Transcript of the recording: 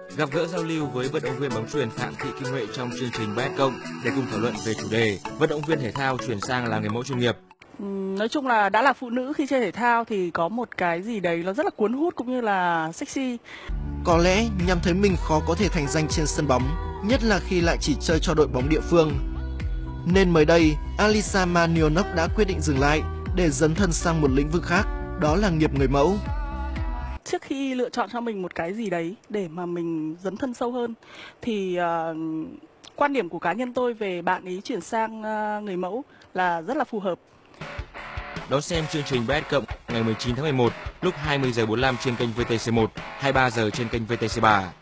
Gặp gỡ giao lưu với vận động viên bóng chuyền Phạm Thị Kim Huệ trong chương trình Bet Cộng để cùng thảo luận về chủ đề vận động viên thể thao chuyển sang làm người mẫu chuyên nghiệp. Nói chung là đã là phụ nữ khi chơi thể thao thì có một cái gì đấy nó rất là cuốn hút cũng như là sexy. Có lẽ nhằm thấy mình khó có thể thành danh trên sân bóng, nhất là khi lại chỉ chơi cho đội bóng địa phương. Nên mới đây, Alisa Manionok đã quyết định dừng lại để dấn thân sang một lĩnh vực khác, đó là nghiệp người mẫu. Trước khi lựa chọn cho mình một cái gì đấy để mà mình dấn thân sâu hơn thì quan điểm của cá nhân tôi về bạn ấy chuyển sang người mẫu là rất là phù hợp. Đón xem chương trình Bet Cộng ngày 19 tháng 11 lúc 20 giờ 45 trên kênh VTC1, 23 giờ trên kênh VTC3.